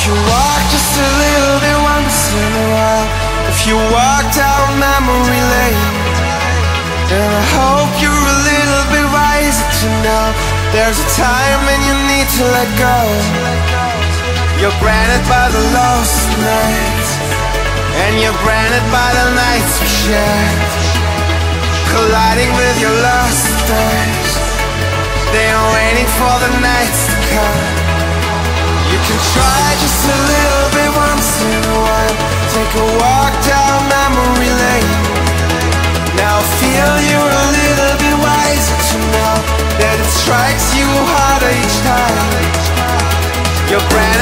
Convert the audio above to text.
you walk just a little bit once in a while, if you walk down memory lane, then I hope you're a little bit wiser to know there's a time when you need to let go. You're branded by the lost nights, and you're branded by the nights we shared, colliding with your lost days. They're waiting for the nights to come. You can try just a little bit once in a while, take a walk down memory lane. Now feel you're a little bit wiser to know that it strikes you harder each time. You're brand